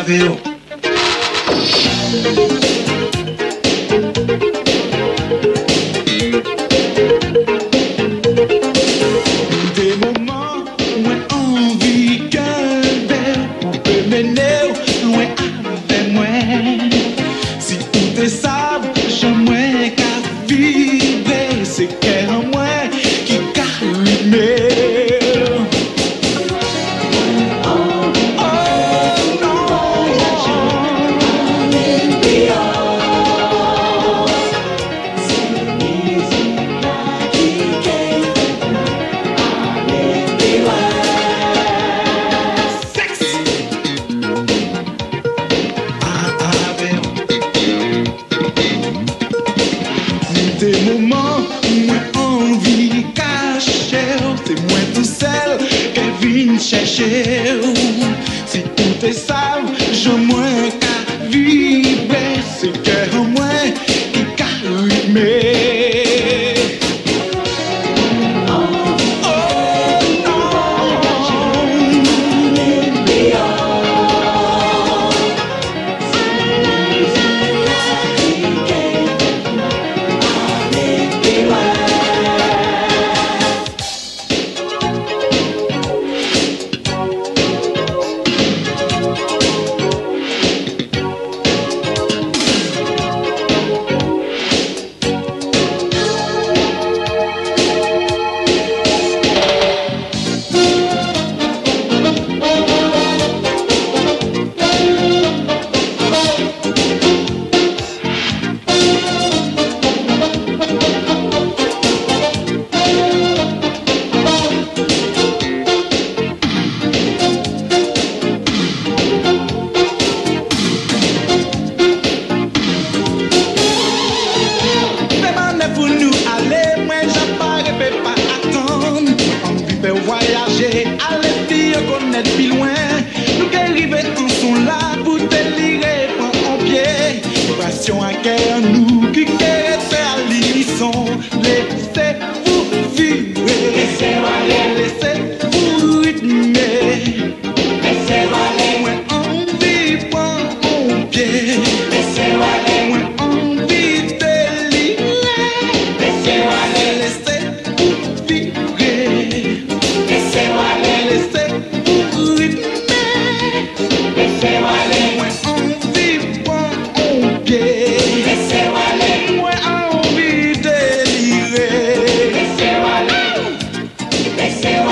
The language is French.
avec eux. Des moments où envie qu'un verre peut mener loin avec moi. Si tout est sable, j'aimerais qu'à vivre, c'est qu'elle en moi qui calme. Des moments où envie cacher, c'est moi tout seul qu'elle vient chercher. Si tout est sale, je moins qu'à vivre, c'est que moi qui calme. Voyager, aller puis connaître plus loin. Nous qui arrivons en sont là pour délirer, prendre en pied. Passion à cœur, nous qui querons faire l'unisson. Laissez-vous vivre, laissez-vous aller, laissez-vous rythmer. Laissez-vous aller, moins envie, prendre en pied. Laissez-vous aller, moins envie délirer. Laissez-vous aller, laissez-vous vivre. Laissez-moi aller, laissez-vous rythmer. Laissez-moi aller, moins envie, point au pied. Laissez-moi aller, moins envie délirer. Laissez-moi aller, laissez-moi